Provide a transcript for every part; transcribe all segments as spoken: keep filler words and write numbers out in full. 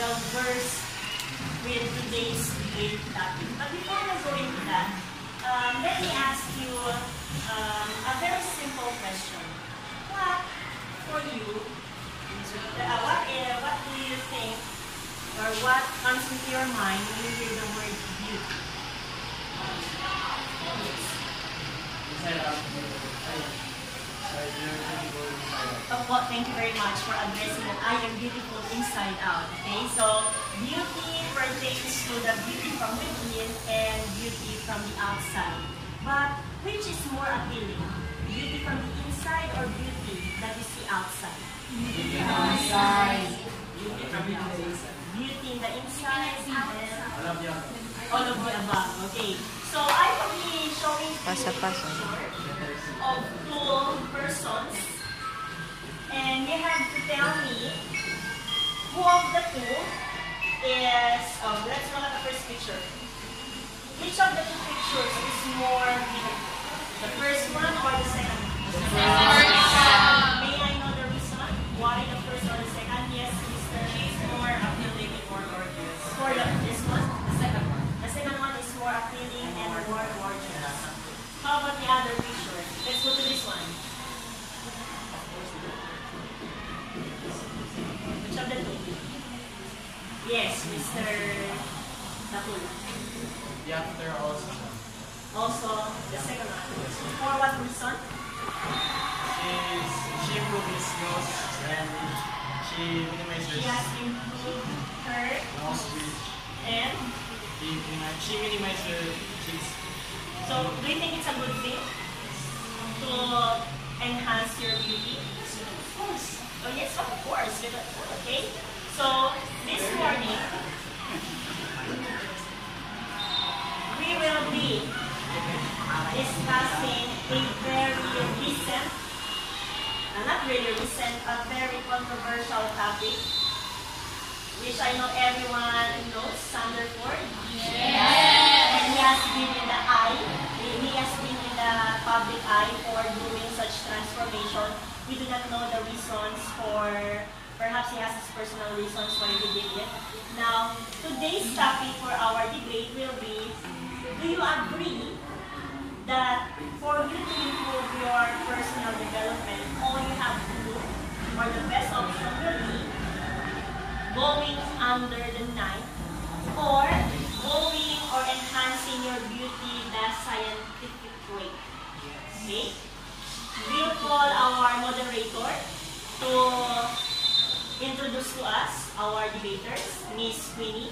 well versed with today's debate topic. But before we go into that, um, let me ask you um, a very simple question. What, for you, uh, what, uh, what do you think, or what comes into your mind when you hear the word beauty? Oh, well, thank you very much for addressing that I am beautiful inside out. Okay, so beauty pertains to the beauty from within and beauty from the outside. But which is more appealing? Beauty from the inside or beauty that you see outside? Beauty from the inside. Beauty from the outside. Beauty in the inside and all of the above. Okay, so I will be showing you a picture of two persons. And you have to tell me who of the two is, um, let's look at the first picture. Which of the two pictures is more beautiful? The first one or the second one? The second one. May I know the reason why the first or the second? Yes, Mister She's more appealing and more gorgeous. For the, this one? The second one. The second one is more appealing and more gorgeous. How about the other picture? Let's go to this one. Which of the two? Yes, Mister Nakul. The actor also. Also, the second one. For what reason? She's, she improved his skills and she minimized her She has improved her nose with and he, she minimized her cheeks. so do you think it's a good thing to enhance your beauty? Of course. Oh yes, of course. Okay. So this morning we will be discussing a very recent, uh, not really recent, a very controversial topic, which I know everyone knows, Sanderford. Yes. And he has been in the eye, he has been in the public eye for doing such transformation. We do not know the reasons for, perhaps he has his personal reasons why he did it. Now, today's topic for our debate will be, do you agree that for you to improve your personal development, all you have to do, or the best option will be, going under the knife, or going or enhancing your beauty the scientific way? Okay? We'll call our moderator to introduce to us our debaters, Miss Queenie.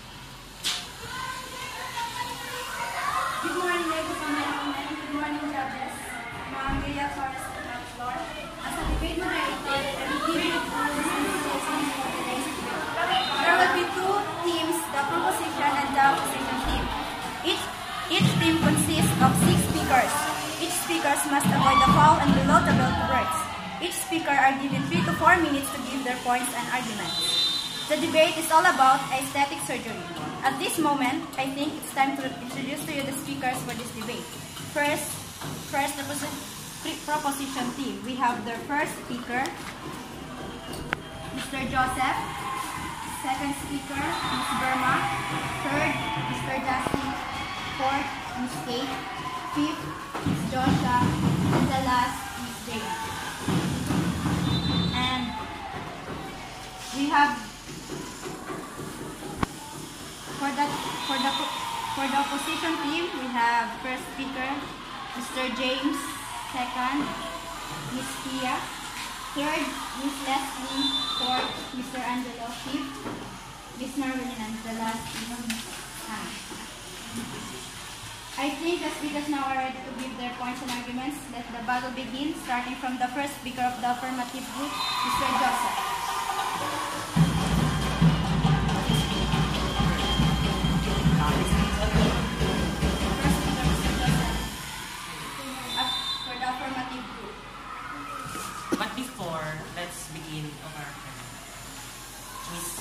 Good morning, ladies and gentlemen. Good morning, judges. Ma'am Maria Torres on the floor. As a debate moderator, I will give you the rules and suggestions for today's debate. There will be two teams, the proposition and the opposition team. Each, each team consists of six speakers. Each speaker must avoid the foul and below the belt words. Each speaker are given three to four minutes to give their points and arguments. The debate is all about aesthetic surgery. At this moment, I think it's time to introduce to you the speakers for this debate. First, first the proposition team. We have their first speaker, Mister Joseph. Second speaker, Miss Burma. Third, Mister Dusty. Fourth, Miss Kate. Fifth, Miss Joshua. And the last, Miss Jane. And we have For the, for, the, for the opposition team, we have first speaker, Mister James. Second, Miss Tia. Third, Miss Leslie. Fourth, Mister Angelo. Fifth, Miss Norwin. And the last is Miss Anna. I think the speakers now are ready to give their points and arguments. Let the battle begin, starting from the first speaker of the affirmative group, Mister Joseph. But before, let's begin of our Miss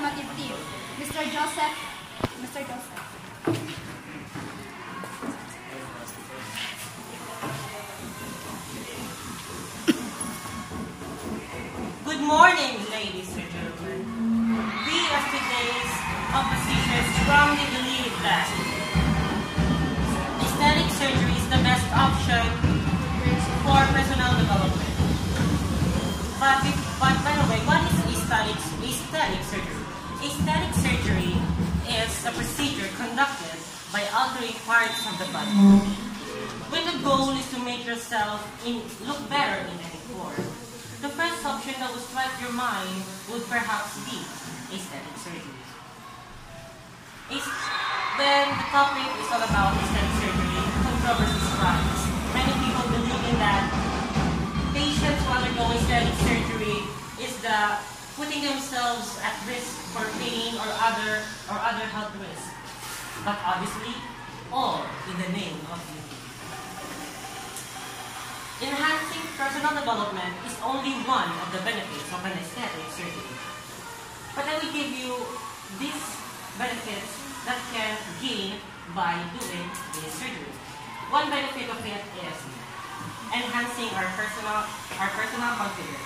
informative team. Mister Joseph, Mister Joseph. Good morning, ladies and gentlemen. We as today's opposition strongly believe that aesthetic surgery is the best option for personal development. But, if- but by the way, what is aesthetic, aesthetic surgery? Aesthetic surgery is a procedure conducted by altering parts of the body. When the goal is to make yourself in, look better in any form. The first option that will strike your mind would perhaps be aesthetic surgery. Is- when the topic is all about aesthetic surgery, controversies rise. Many people believe in that patients who undergo aesthetic surgery is the putting themselves at risk for pain or other or other health risks. But obviously, all in the name of beauty. Enhancing personal development is only one of the benefits of an aesthetic surgery. But I will give you these benefits that can gain by doing this surgery. One benefit of it is enhancing our personal, our personal confidence.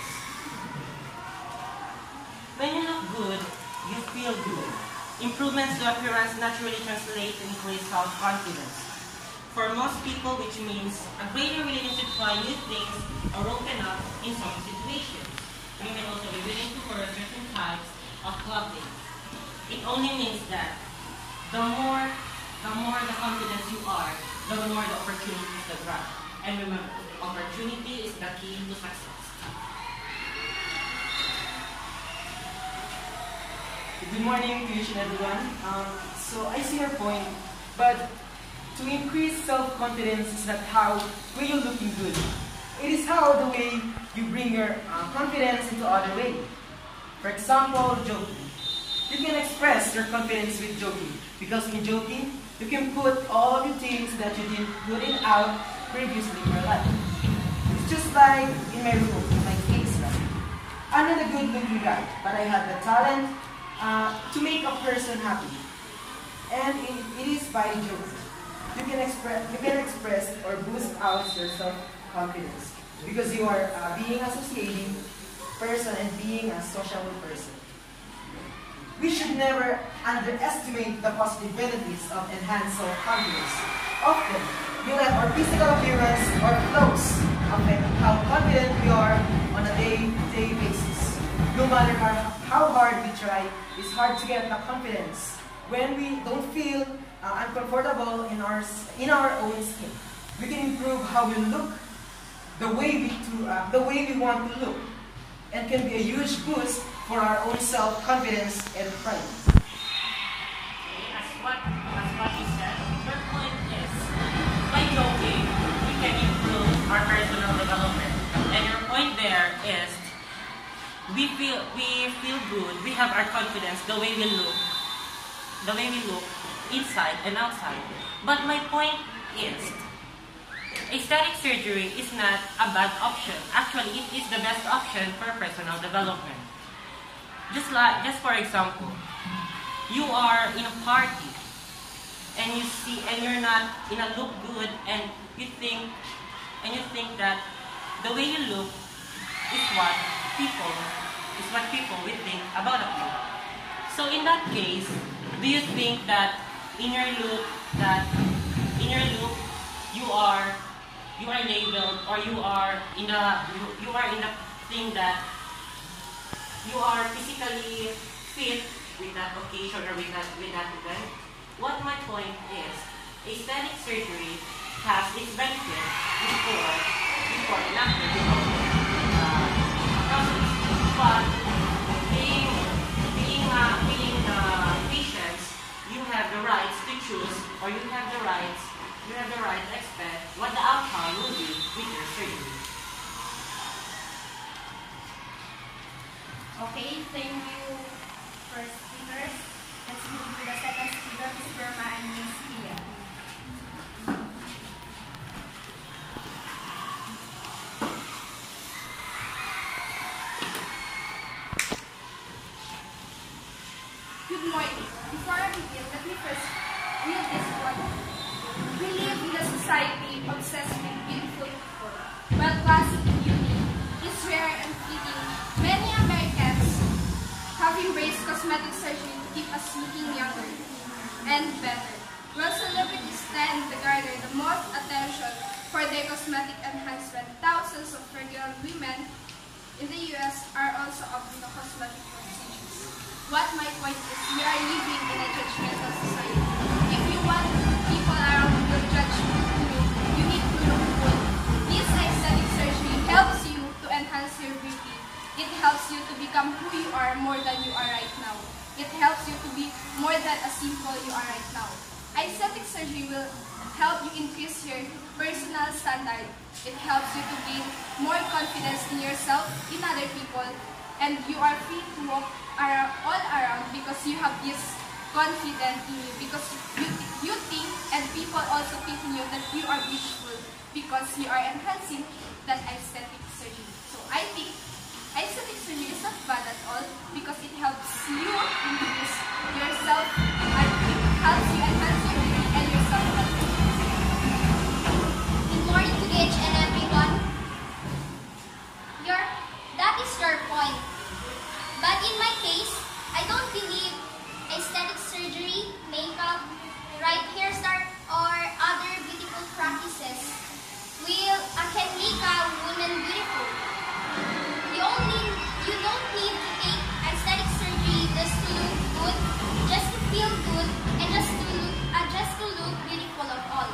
When you look good, you feel good. Improvements to appearance naturally translate to increased self-confidence. For most people, which means a greater willingness to try new things or open up in some situations. You may also be willing to wear certain types of clothing. It only means that the more, the more the confidence you are, the more the opportunities the grab. And remember, opportunity is the key to success. Good morning to each and everyone. Um, so I see your point, but to increase self-confidence is not how when you're looking good. It is how the way you bring your uh, confidence into other way. For example, joking. You can express your confidence with joking because in joking, you can put all of the things that you didn't put it out previously in your life. It's just like in my room, in my case, right? I'm not a good-looking guy, but I have the talent uh, to make a person happy. And it, it is by joking. You can express, you can express or boost out your self-confidence because you are uh, being associating person and being a sociable person. We should never underestimate the positive benefits of enhanced self-confidence. Often, we let our physical appearance or clothes affect how confident we are on a day-to-day basis. No matter how, how hard we try, it's hard to get the confidence when we don't feel uh, uncomfortable in our in our own skin. We can improve how we look, the way we to, uh, the way we want to look, and can be a huge boost for our own self-confidence and pride. As what, as what you said, your point is, by joking, we can improve our personal development. And your point there is, we feel we feel good, we have our confidence the way we look, the way we look inside and outside. But my point is, aesthetic surgery is not a bad option. Actually, it is the best option for personal development. Just like, just for example, you are in a party and you see, and you're not in a look good, and you think, and you think that the way you look is what people, is what people will think about you. So in that case, do you think that in your look, that in your look, you are, you are labeled, or you are in the, you, you are in the thing that you are physically fit with that occasion or with that, with that event? What my point is, aesthetic surgery has its benefits before, before and after the uh, process. But being, being, uh, being the patients, you have the rights to choose, or you have the rights, you have the right to expect what the outcome will be with your surgery. Okay, thank you, first speakers. Let's move to the second speaker, Miz Burma and Miz Pia. looking younger and better. While celebrities tend to garner the most attention for their cosmetic enhancement, thousands of regular women in the U S are also opting the cosmetic procedures. What my point is, we are living in a judgmental society. If you want people around you to judge you, you need to look good. This aesthetic surgery helps you to enhance your beauty. It helps you to become who you are more than you are right now. It helps you to be more than a simple you are right now. Aesthetic surgery will help you increase your personal standard. It helps you to gain more confidence in yourself, in other people, and you are free to walk around, all around because you have this confidence in you, because you, you think and people also think in you that you are beautiful because you are enhancing that aesthetic surgery. So I think aesthetic surgery is not bad at all because it helps you increase yourself and it helps you enhance your beauty and your self-confidence. Good morning to each and everyone. Your, that is your point. But in my case, I don't believe aesthetic surgery, makeup, right hairstyle, or other beautiful practices will uh, can make a woman beautiful. You only you don't need to take aesthetic surgery just to look good, just to feel good, and just to look uh, just to look beautiful of all.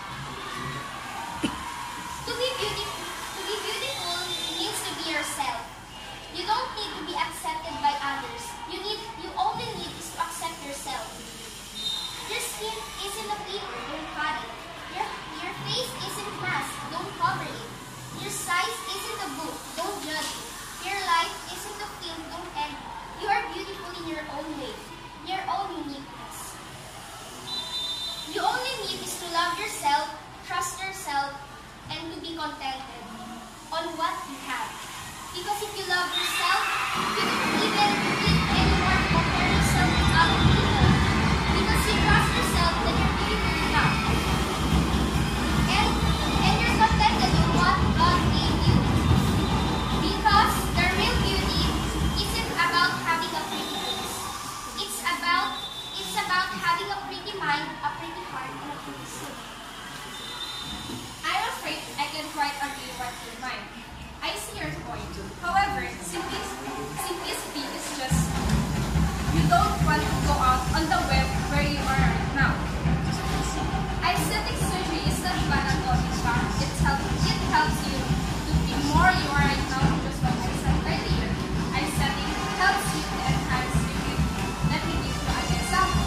To be beautiful, to be beautiful means to be yourself. You don't need to be accepted by others. You need you only need is to accept yourself. Your skin isn't a paper, don't cut it. Your your face isn't mask, don't cover it. Your size isn't a book, don't judge it. Your life isn't a film, don't edit. You are beautiful in your own way, your own uniqueness. You only need is to love yourself, trust yourself, and to be contented on what you have. Because if you love yourself, you don't even need anymore to compare yourself with other people. Because you trust yourself that you're beautiful enough. And, and you're contented with what God gave you. Because the real beauty isn't about having a pretty face. It's about, it's about having a pretty mind, a pretty heart, and a pretty soul. I'm afraid I can quite agree with your mind. I see your point. However, simplicity, simplicity is just you don't want to go out on the web where you are right now. Aesthetic surgery is not bad at all, in fact. It helps, it helps you to be more you are right now, just what I said earlier. Aesthetic helps you to enhance your beauty. Let me give you an example.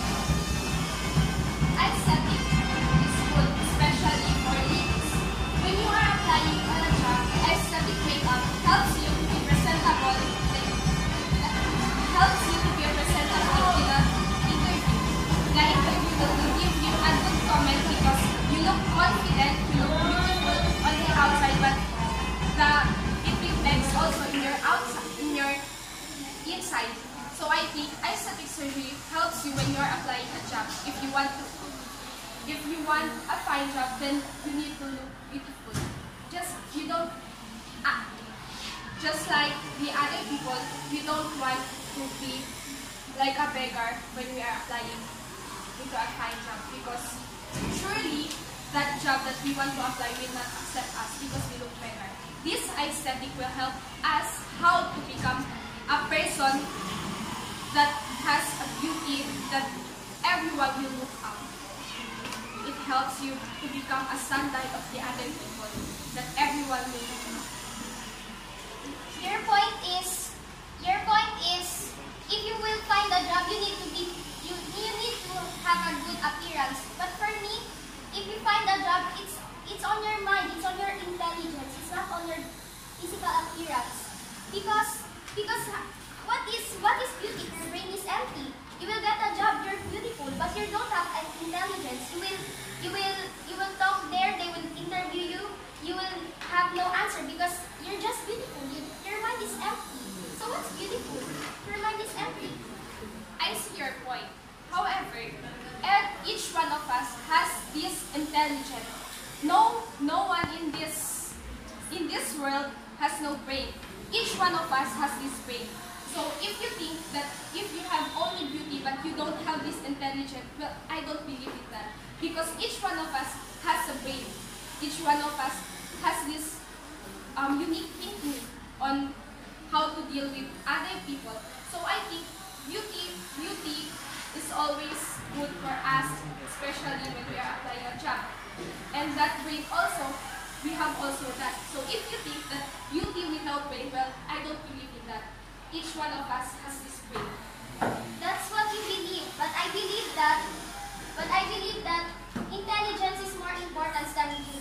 Aesthetic is good, especially for ladies. When you are applying on a job, aesthetic makeup helps you to be presentable, like, helps you to be presentable in an interview. The interview will give you a good comment because you look confident, you look beautiful on the outside, but the it reflects also in your outside, in your inside. So I think aesthetic surgery helps you when you are applying a job. If you want to, if you want a fine job, then you need to look beautiful. Just you don't. Ah, just like the other people, we don't want to be like a beggar when we are applying into a fine job because surely that job that we want to apply will not accept us because we look beggar. This aesthetic will help us how to become a person that has a beauty that everyone will look up. It helps you to become a standard of the other people that everyone will look up. Your point is, your point is, if you will find a job, you need to be, you, you need to have a good appearance. But for me, if you find a job, it's it's on your mind, it's on your intelligence, it's not on your physical appearance. Because because what is what is beauty? Your brain is empty. You will get a job, you're beautiful, but you don't have an intelligence. You will you will you will talk there, they will interview you, you will have no answer because you're just beautiful. You, your mind is empty. So what's beautiful? Your mind is empty. I see your point. However, ev- each one of us has this intelligence. No, no one in this in this world has no brain. Each one of us has this brain. So if you think that if you have only beauty but you don't have this intelligence. Well, I don't believe in that. Because each one of us has a brain. Each one of us has this um, unique thinking on how to deal with other people. So I think beauty, beauty is always good for us, especially when we are applying a job. And that brain also, we have also that. So if you think that beauty without brain, well, I don't believe in that. Each one of us has this brain. That's what you believe, but I believe that, but I believe that intelligence is more important than beauty.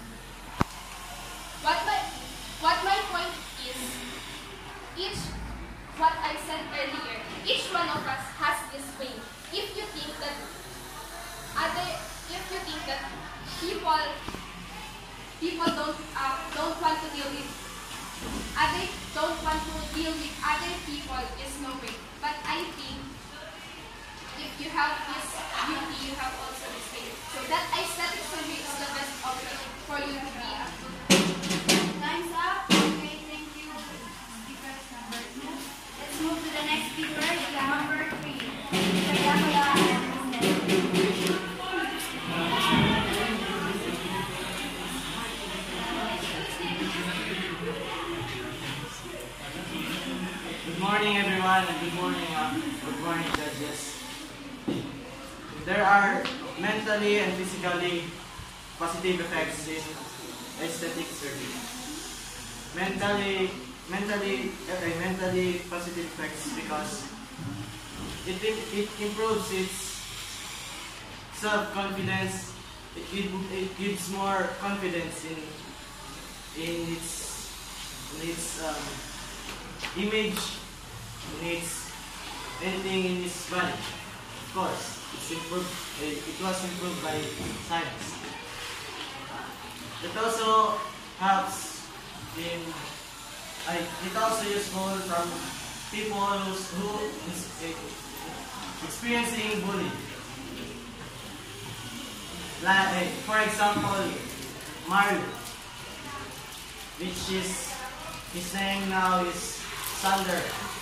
What my, what my point is, each, what I said earlier, each one of us has this brain. If you think that other, if you think that people, people don't, uh, don't want to deal with, other, don't want to deal with other people is no way. But I think if you have this beauty, you have also this brain. So that aesthetic surgery is the best option for you to be a good. Time's up. Okay, thank you. Speakers number two. Let's move to the next speaker, number three. Mister Yakula and Mister Good morning, everyone, and good morning, uh, good morning, judges. There are mentally and physically positive effects in aesthetic surgery. Mentally, mentally, okay, mentally positive effects because it it improves its self-confidence. It, it it gives more confidence in in its in its um, image, in its anything in its body. Of course, it's improved. It, it was improved by science. It also helps in. I, it also useful from people who's, who is uh, experiencing bullying. Like, for example, Mario, which is his name now is Sander.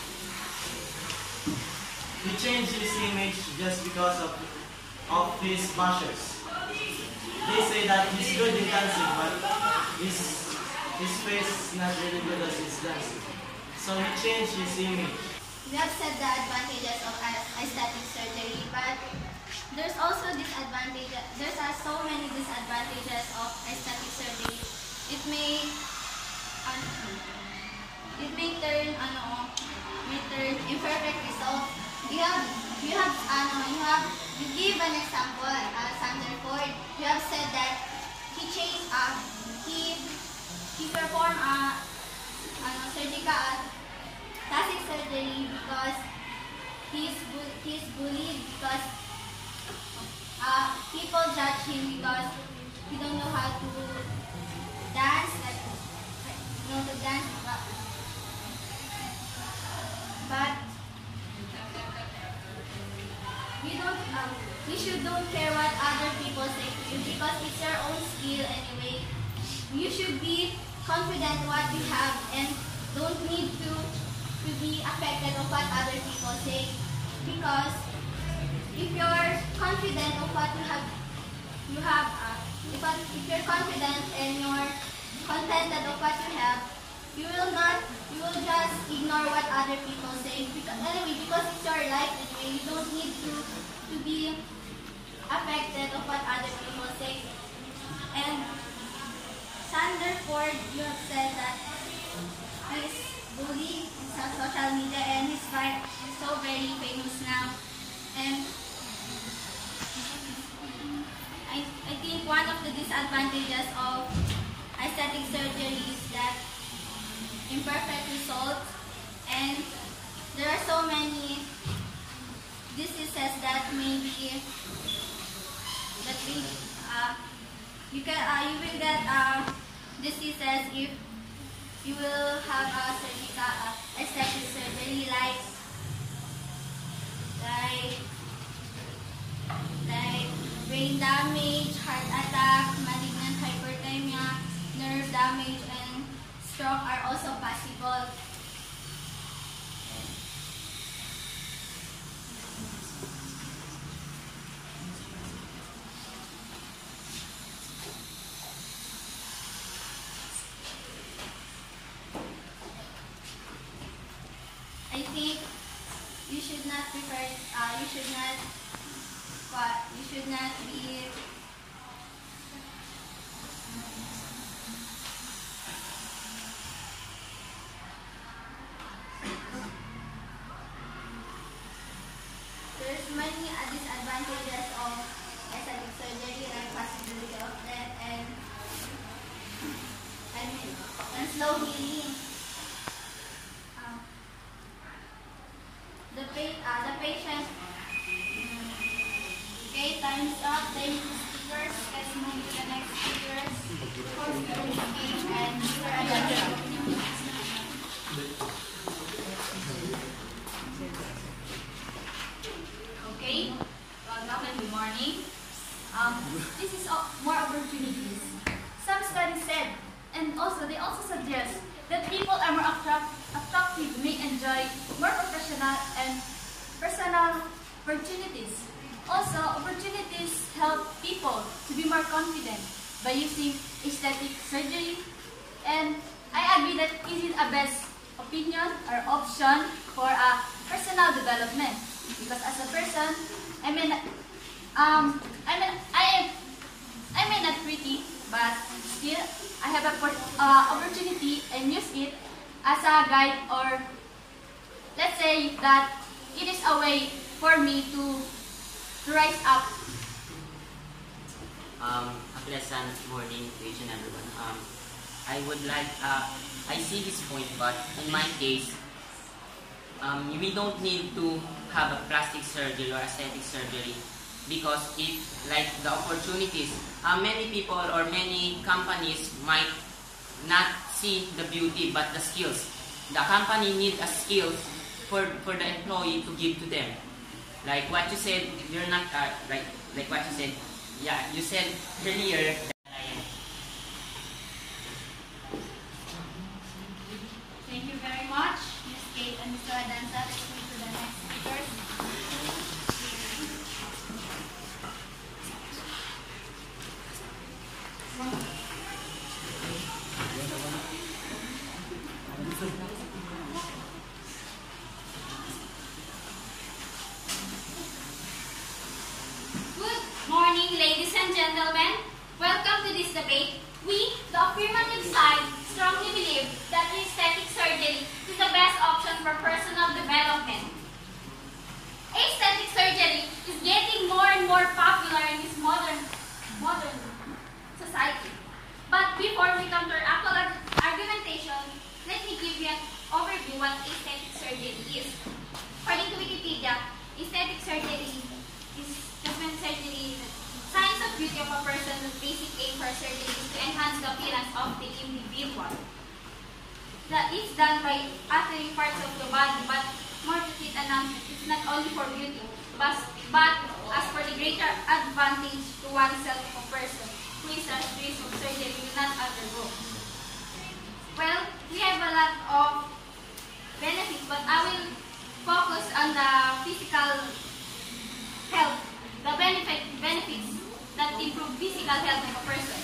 He changed his image just because of of his bashers. They say that he's good in dancing, but his his face is not really good as he's dancing. So he changed his image. We have said the advantages of aesthetic surgery, but there's also disadvantages. There are so many disadvantages of aesthetic surgery. It may, ano, it may turn, ano, may turn imperfect result. You have, you have, ano, you have, you give an example. Uh, Sander Ford, you have said that he changed, uh, he, he performed, uh, ano, surgical plastic surgery because he's bu- he's bullied because uh, people judge him because he don't know how to dance, like, you know, to dance, but, but you don't, um, you should don't care what other people say to you because it's your own skill anyway. You should be confident what you have and don't need to to be affected of what other people say, because if you're confident of what you have, you have, uh, if, if you're confident and you're contented of what you have, you will not, you will just ignore what other people say. Because anyway, because it's your life anyway, you don't need to to be affected of what other people say. And Sander Ford, you have said that he's bullied sa social media and he's, he's so very famous now. And I, I think one of the disadvantages of aesthetic surgery is that imperfect results, and there are so many diseases that may be that we, uh, you can uh, you will get uh, diseases if you will have a surgical uh, aesthetic surgery, like like like brain damage, heart attack, malignant hyperthermia, nerve damage, and stroke are also possible. prefer, uh, you should not, what, you should not be, there's many uh, disadvantages of aesthetic surgery and possibility of death and, I mean, and slow healing. Um, the, pa- uh, the patient, okay, time's up. Thank you, speakers. Let's move to the next speakers. First, and Mister Ayala. Okay, welcome and good morning. Um, this is uh, more opportunities. Some studies said, and also they also suggest that people are more attract, attractive, may enjoy more professional and personal opportunities. Also, opportunities help people to be more confident by using aesthetic surgery. And I agree that it is a best opinion or option for a personal development. Because as a person, I mean, um, I mean, I am, I may not pretty, but still, I have a uh, opportunity and use it as a guide, or let's say that it is a way for me to to rise up. Um, a pleasant morning to each and everyone. Um, I would like, uh, I see his point, but in my case, um, we don't need to have a plastic surgery or aesthetic surgery, because if, like the opportunities, uh, many people or many companies might not see the beauty but the skills. The company needs a skills for, for the employee to give to them. Like what you said, you're not, uh, like, like what you said, yeah, you said earlier that I am. Thank you very much, Miz Kate and Mister Adanza. Let's move to the next speakers. Good morning, ladies and gentlemen. Welcome to this debate. We, the affirmative side, strongly believe that aesthetic surgery is the best option for personal development. Aesthetic surgery is getting more and more popular in this modern, modern society. But before we come to our actual argumentation, let me give you an overview what aesthetic surgery is. According to Wikipedia, aesthetic surgery is treatment surgery, science of beauty of a person whose basic aim for surgery is to enhance the appearance of the individual. That is done by altering parts of the body, but more to it announcement, it's not only for beauty, but, but as for the greater advantage to oneself of a person who is at risk of surgery will not undergo. Well, we have a lot of benefits, but I will focus on the physical health, the benefit, benefits that improve physical health of a person.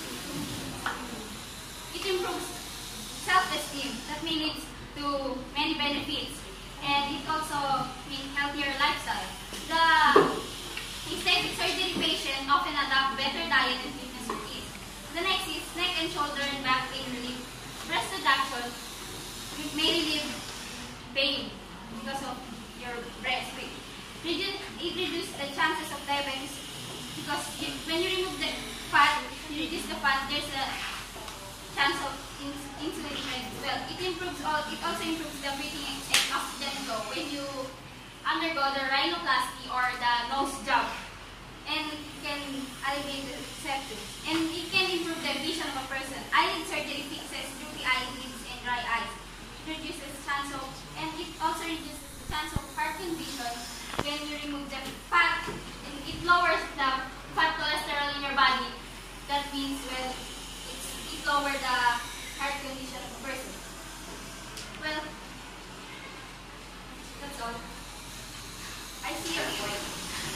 It improves self-esteem, that may lead to many benefits, and it also means healthier lifestyle. The aesthetic surgery patient often adopt better diet and fitness routines. The next is neck and shoulder and back pain relief. Breast reduction may relieve pain because of your breast weight. Reduce, it reduces the chances of diabetes because you, when you remove the fat, you reduce the fat, there's a chance of ins insulin as well. It improves all. It also improves the breathing and oxygen flow when you undergo the rhinoplasty or the nose job, and can alleviate the septum. And it can improve the vision of a person. Eyelid surgery fixes droopy eyelids and dry eyes. It reduces chance of, and it also reduces the chance of heart condition when you remove the fat. And it lowers the fat cholesterol in your body. That means, well, it's, it lowers the heart condition of a person. Well, that's all. I see your point.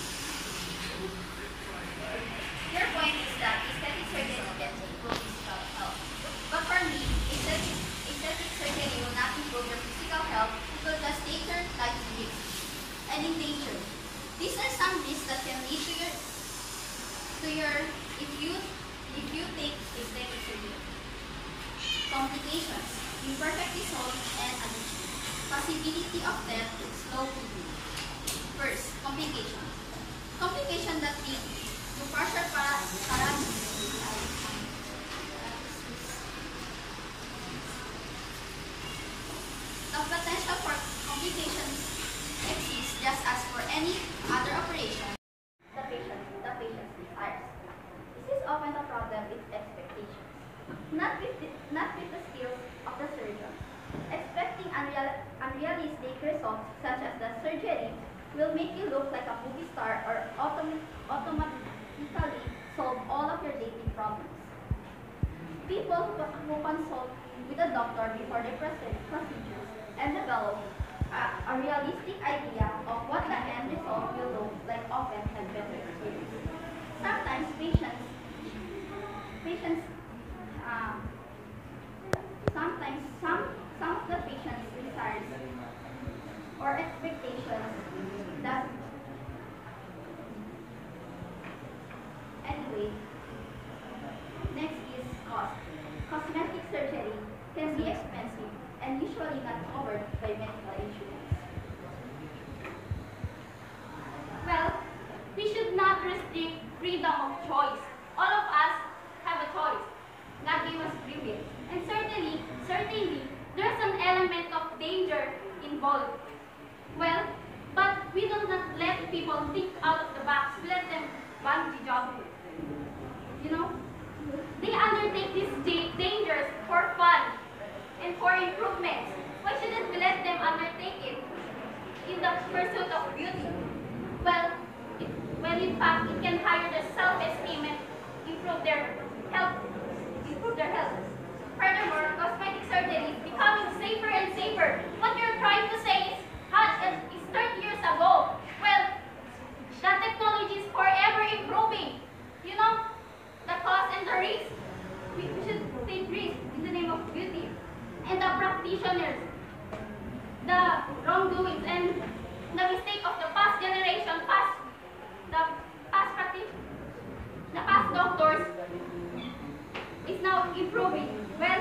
Your point is that aesthetic surgery can improve physical health. But for me, aesthetic, aesthetic surgery will not improve your physical health, it will just take your life to live. And and endangered. These are some risks that can lead to your, to your if you if you take aesthetic surgery. Complications: imperfect result and addiction. Possibility of death with slow healing. First, complications. Complications that lead to partial para paralysis. The potential for complications exists just as for any other operation. The patient, the patient's desires. This is often a problem with expectations, not with the, not with the skills of the surgeon. Expecting unreal, unrealistic results such as the surgery will make you look like a movie star or autom automatically solve all of your dating problems. People who, who consult with a doctor before their procedures and develop a, a realistic idea of what the end result will look like often have better experience. Sometimes patients, patients, um, sometimes some, some of the patient's desires or expectations that, anyway, next is cost. Cosmetic surgery can be expensive and usually not covered by medical insurance. Well, we should not restrict freedom of choice. All of us have a choice. God gave us free will. And certainly, certainly, there's an element of danger involved. Well, but we do not let people think out of the box. We let them bungee jump. You know? They undertake these dangers for fun and for improvements. Why shouldn't we let them undertake it in the pursuit of beauty? Well, it, well, in fact, it can higher their self-esteem and improve their health. Improve their health. Furthermore, cosmetic surgery is becoming safer and safer. What you're trying to say is, is thirty years ago. Well, the technology is forever improving. You know, the cost and the risk. We should take risk in the name of beauty. And the practitioners, the wrongdoings and the mistake of the past generation, past the past practice, the past doctors is now improving. Well,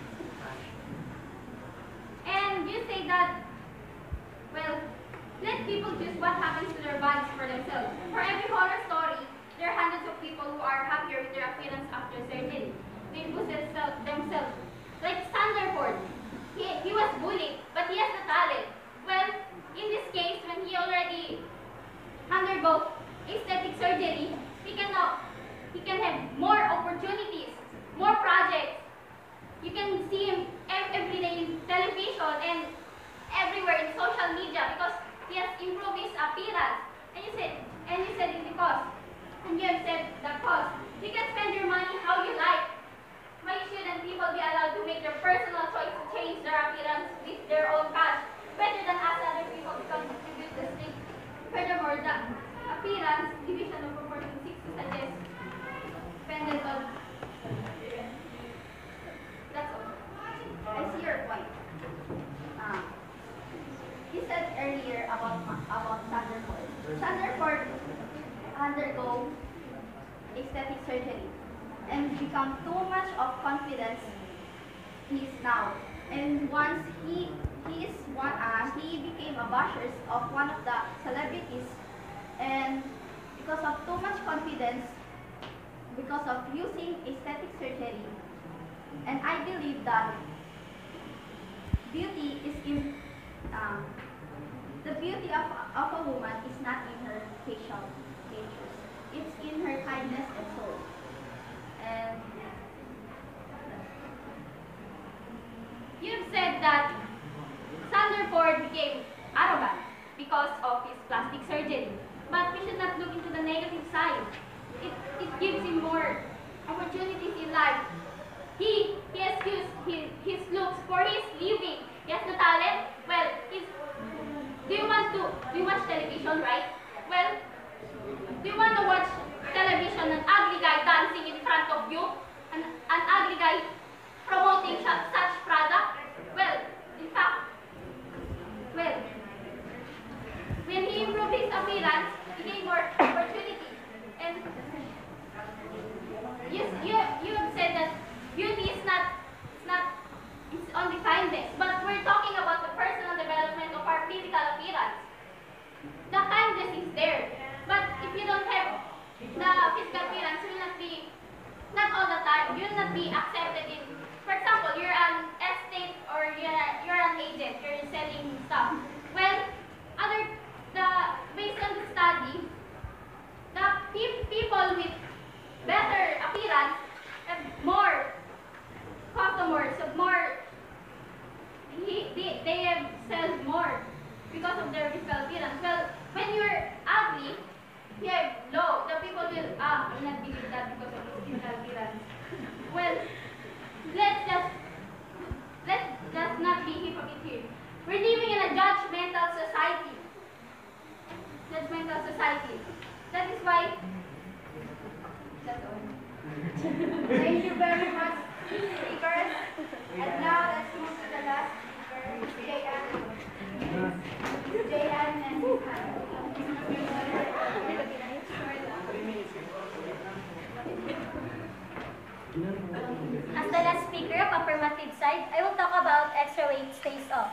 and you say that, well, let people choose what happens to their bodies for themselves. For every horror story, there are hundreds of people who are happier with their appearance after surgery. They boost themselves. Like Sanderford, he, he was bullied, but he has the talent. Well, in this case, when he already undergo aesthetic surgery, he can now he can have more opportunities, more projects. You can see him every day in television and everywhere in social media because he has improved his appearance. And you said, and you said it's the cost. And you have said the cost. You can spend your money how you like. Why shouldn't people be allowed to make their personal choice to change their appearance with their own cash, better than ask other people to contribute the state? Furthermore, the appearance division of proportion six suggests dependent on. That's all. I see your point. Uh, you said earlier about about Sanderford. Sanderford undergo aesthetic surgery and become too much of confidence he is now. And once he he is one uh, he became a basher of one of the celebrities, and because of too much confidence, because of using aesthetic surgery, and I believe that beauty is in um, the beauty of, of a woman is not in her facial features. It's in her kindness and soul. And you've said that Sanderford became arrogant because of his plastic surgery. But we should not look into the negative side. It, it gives him more opportunities in life. He, he has used his, his looks for his living. He has the talent. Well, he's, do you want to do you watch television, right? Well, do you want to watch television, an ugly guy dancing in front of you? An, an ugly guy promoting such, such product? Well, in fact, well, when he also more, so more, he, they, they have sell more because of their physical appearance. Well, when you're ugly, you have low, the people will, ah, I will not believe that because of his physical appearance. Well, let's just, let's just not be hypocrite here. We're living in a judgmental society. Judgmental society. That is why, that's all. Thank you very much, speakers. And now let's move to the last speaker, Jayan. Jayan and As the last speaker of affirmative side, I will talk about extra weight stays off.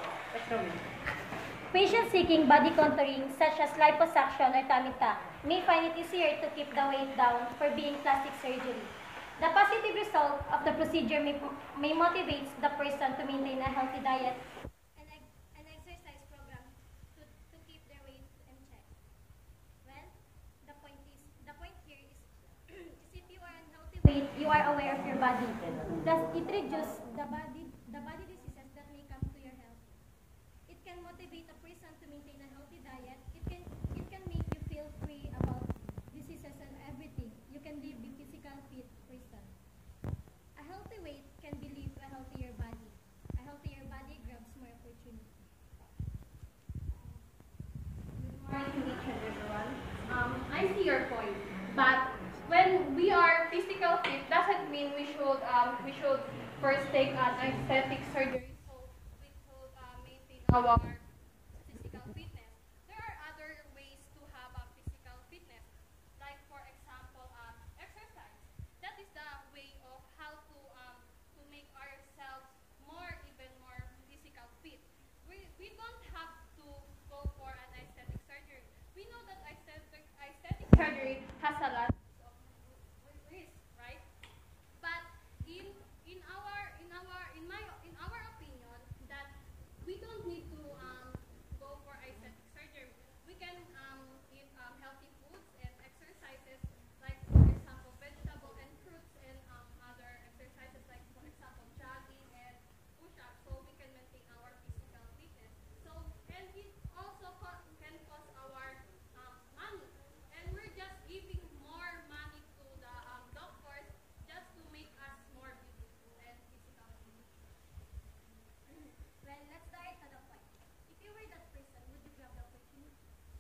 Patients seeking body contouring such as liposuction or tummy tuck may find it easier to keep the weight down for being plastic surgery. The positive result of the procedure may, may motivate the person to maintain a healthy diet and an exercise program to, to keep their weight in check. Well, the point is, the point here is, is if you are on healthy weight, you are aware of your body. Thus, it reduces the body, the body diseases that may come to your health. It can motivate a person to maintain a healthy diet. It can, it can make you feel free about diseases and everything. You can live a physical fit person. A healthy weight can be linked to a healthier body. A healthier body grabs more opportunity. Good morning to each and everyone. Um, I see your point, but when we are physical fit, doesn't mean we should um, we should first take an aesthetic surgery so we could uh, maintain our physical fitness. There are other ways to have a physical fitness, like for example, um, exercise. That is the way of how to um, to make ourselves more, even more physical fit. We we don't have to go for an aesthetic surgery. We know that aesthetic aesthetic surgery has a lot of risk, right? But in in our in our in my in our opinion, that we don't need to um, go for aesthetic surgery. We can um, eat um, healthy foods and exercises, like for example vegetable and fruits and um, other exercises, like for example jogging and push-ups, so we can maintain our physical fitness. So and it also co- can cost our um, money, and we're just giving more money to the um, doctors just to make us more beautiful and physical fit. Well, let's start to the point. If you were that person, would you grab the opportunity?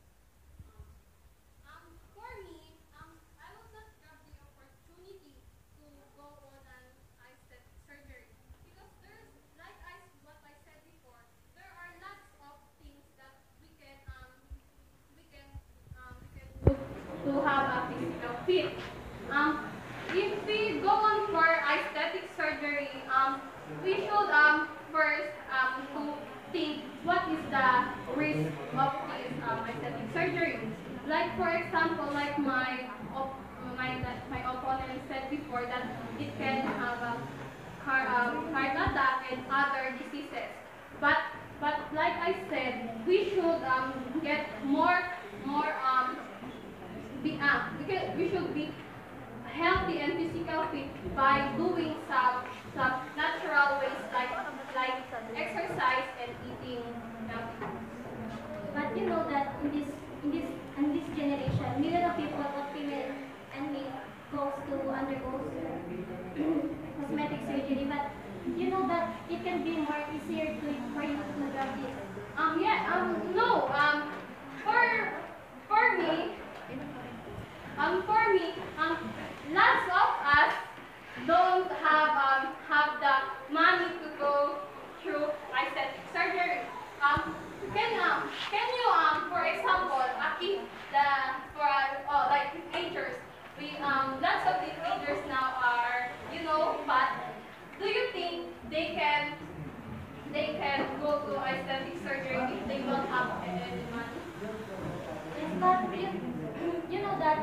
Um, for me, um, I will not grab the opportunity to go on an aesthetic surgery because there's, like I, what I said before, there are lots of things that we can, um, we can, um, we can do to have a physical fit. Um, if we go on for aesthetic surgery, um, we should um first um to think what is the risk of this um, aesthetic surgery. Like for example, like my op- my my opponent said before that it can have a car, um, heart attack and other diseases. But but like I said, we should um get more more um be uh, we can, we should be healthy and physical fit by doing some some natural ways like like exercise and eating healthy. But you know that in this in this in this generation, millions of people, both female and male, goes to undergo cosmetic surgery. But you know that it can be more easier to for you to grab this. Um yeah um no um for for me um for me um lots of us don't have um have the money to go through aesthetic surgery. Um can um can you um for example aki the for uh, oh, like teenagers, we um lots of teenagers now are you know fat. Do you think they can they can go to aesthetic surgery if they don't have any money? Yes, but you, you know that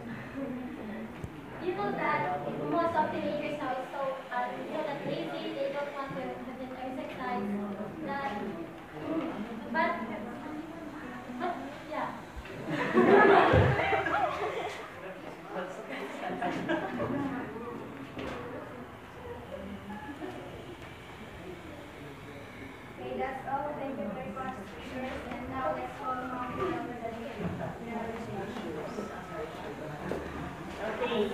you know that most of teenagers now is so uh, you know that lazy. They don't want to have an exercise. That, but but yeah. Okay, that's all. Thank you very much, teachers. And now let's call Mom to cover the Okay.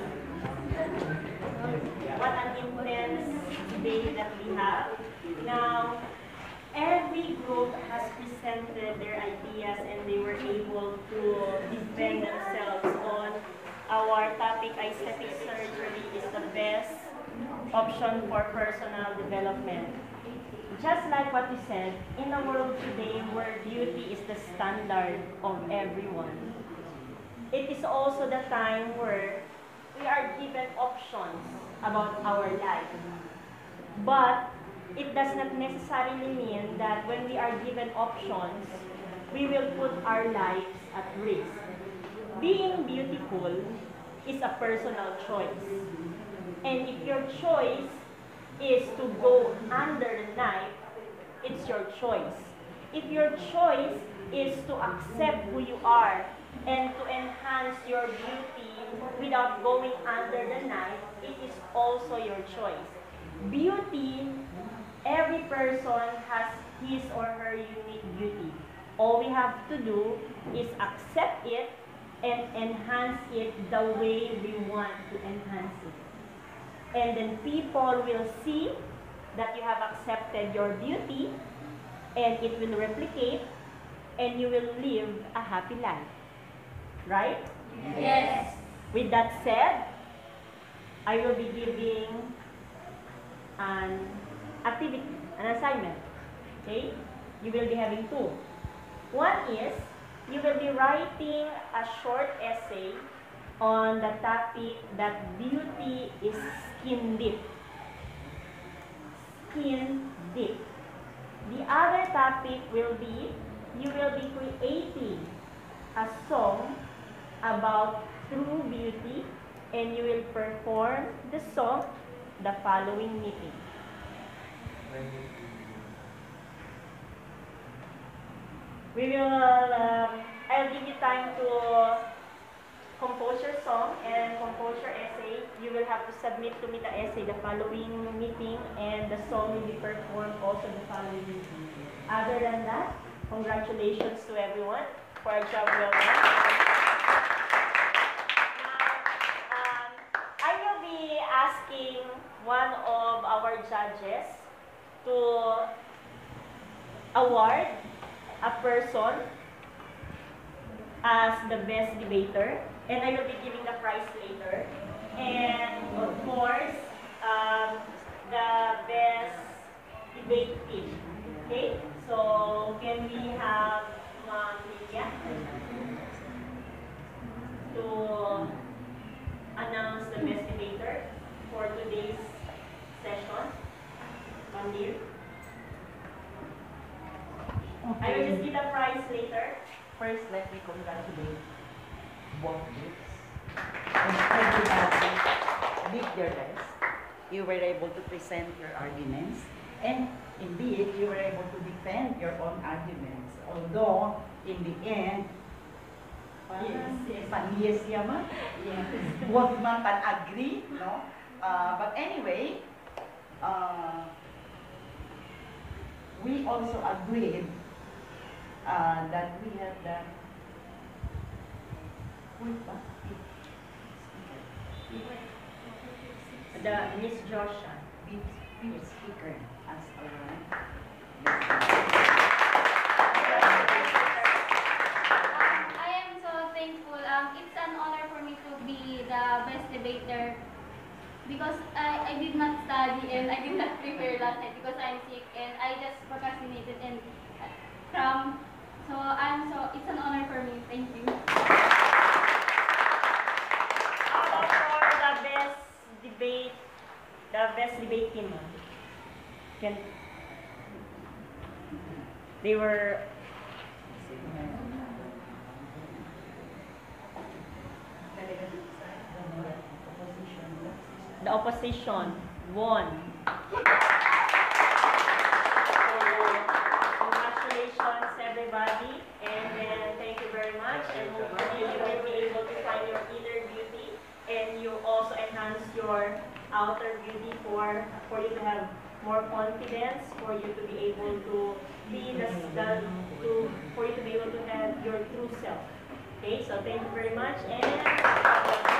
What an intense day that we have. Now, every group has presented their ideas and they were able to defend themselves on our topic, aesthetic surgery is the best option for personal development. Just like what you said, in a world today where beauty is the standard of everyone, it is also the time where we are given options about our life. But it does not necessarily mean that when we are given options, we will put our lives at risk. Being beautiful is a personal choice. And if your choice is to go under the knife, it's your choice. If your choice is to accept who you are and to enhance your beauty without going under the knife, it is also your choice. Beauty, every person has his or her unique beauty. All we have to do is accept it and enhance it the way we want to enhance it. And then people will see that you have accepted your beauty and it will replicate and you will live a happy life. Right? Yes. With that said, I will be giving an activity, an assignment. Okay? You will be having two. One is, you will be writing a short essay on the topic that beauty is skin deep. Skin deep. The other topic will be, you will be creating a song about true beauty and you will perform the song the following meeting. We will, um, I'll give you time to compose your song and compose your essay. You will have to submit to me the essay the following meeting and the song will be performed also the following meeting. Other than that, congratulations to everyone for a job well done. Now, um, I will be asking one of our judges to award a person as the best debater, and I will be giving the prize later. And of course, um, the best debate team. Okay, so can we have Ma'am Lydia to announce the best debater for today's session? Ma'am Lydia. I will just give the prize later. First, let me congratulate both groups. And everybody did your best. You were able to present your arguments. And indeed, you were able to defend your own arguments. Although, in the end, yes, yaman. Both man can agree, no? Uh, but anyway, uh, we also agreed Uh, that we have the The Miss Joshua, Miss Speaker as our I am so thankful. Um, it's an honor for me to be the best debater because I, I did not study and I did not prepare last night because I'm sick and I just procrastinated and uh, from so I'm so it's an honor for me. Thank you. how about for the best debate, the best debate team? Can they were the opposition won. Congratulations, everybody, and then thank you very much. And hopefully, you will be able to find your inner beauty, and you also enhance your outer beauty for for you to have more confidence, for you to be able to be the, the to for you to be able to have your true self. Okay, so thank you very much, and